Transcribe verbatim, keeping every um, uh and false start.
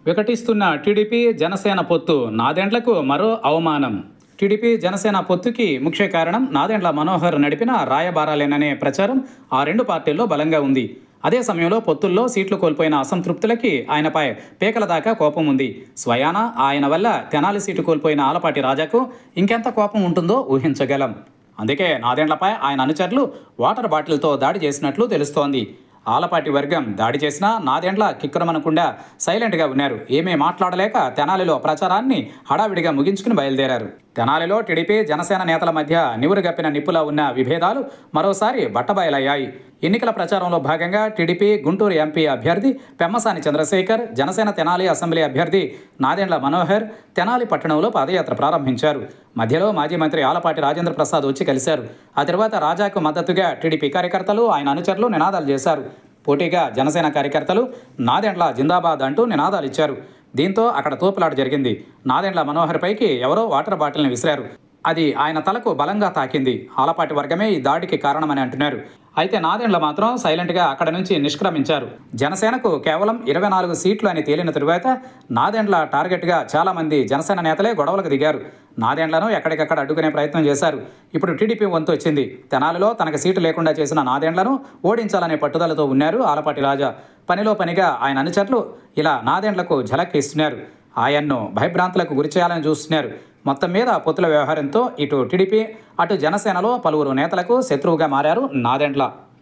వికటిస్తున్న TDP Janasena పొత్తు నాదెండ్లకు మరో అవమానం. టీడీపీ జనసేన పొత్తుకి ముఖ్య కారణం నాదెండ్ల మనోహర్ నడిపిన రాయబారాలేననే ప్రచారం ఆ రెండు పార్టీల్లో బలంగా ఉంది. అదే సమయంలో పొత్తుల్లో సీట్లు కోల్పోయిన అసంతృప్తులకి ఆయనపై పీకల దాకా కోపం ఉంది. స్వయాన ఆయన వల్ల తెనాలి సీటు కోల్పోయిన ఆలపాటి రాజాకు ఇంకెంత కోపం ఉంటుందో ఊహించగలం. అందుకే నాదెండ్లపై ఆయన అనుచరులు వాటర్ బాటిల్తో దాడి చేసినట్లు తెలుస్తోంది. ఆలపాటి వర్గం దాడి చేసినా నాదెండ్ల కిక్కురమనకుండా సైలెంట్గా ఉన్నారు. ఏమీ మాట్లాడలేక తెనాలిలో ప్రచారాన్ని హడావిడిగా ముగించుకుని బయలుదేరారు. తెనాలిలో టీడీపీ జనసేన నేతల మధ్య నివురుగప్పిన నిప్పులా ఉన్న విభేదాలు మరోసారి బట్టబయలయ్యాయి. ఎన్నికల ప్రచారంలో భాగంగా టీడీపీ గుంటూరు ఎంపీ అభ్యర్థి పెమ్మసాని చంద్రశేఖర్, జనసేన తెనాలి అసెంబ్లీ అభ్యర్థి నాదెండ్ల మనోహర్ తెనాలి పట్టణంలో పాదయాత్ర ప్రారంభించారు. మధ్యలో మాజీ మంత్రి ఆలపాటి రాజేంద్ర ప్రసాద్ వచ్చి కలిశారు. ఆ తర్వాత రాజాకు మద్దతుగా టీడీపీ కార్యకర్తలు, ఆయన అనుచరులు నినాదాలు చేశారు. పోటీగా జనసేన కార్యకర్తలు నాదెండ్ల జిందాబాద్ అంటూ నినాదాలు ఇచ్చారు. దీంతో అక్కడ తోపులాట జరిగింది. నాదెండ్ల మనోహర్ పైకి ఎవరో వాటర్ బాటిల్ని విసిరారు. అది ఆయన తలకు బలంగా తాకింది. ఆలపాటి వర్గమే ఈ దాడికి కారణమని అంటున్నారు. అయితే నాదెండ్ల మాత్రం సైలెంట్గా అక్కడ నుంచి నిష్క్రమించారు. జనసేనకు కేవలం ఇరవై నాలుగు సీట్లు అని తేలిన తరువాత నాదెండ్ల టార్గెట్గా చాలామంది జనసేన నేతలే గొడవలకు దిగారు. నాదెండ్లను ఎక్కడికక్కడ అడ్డుకునే ప్రయత్నం చేశారు. ఇప్పుడు టీడీపీ వంతు వచ్చింది. తెనాలిలో తనకు సీటు లేకుండా చేసిన నాదెండ్లను ఓడించాలనే పట్టుదలతో ఉన్నారు ఆలపాటి రాజా. పనిలో పనిగా ఆయన అనుచరులు ఇలా నాదెండ్లకు ఝలక్ ఇస్తున్నారు. ఆయన్ను భయభ్రాంతులకు గురిచేయాలని చూస్తున్నారు. మొత్తం మీద పొత్తుల వ్యవహారంతో ఇటు టీడీపీ, అటు జనసేనలో పలువురు నేతలకు శత్రువుగా మారారు నాదెండ్ల.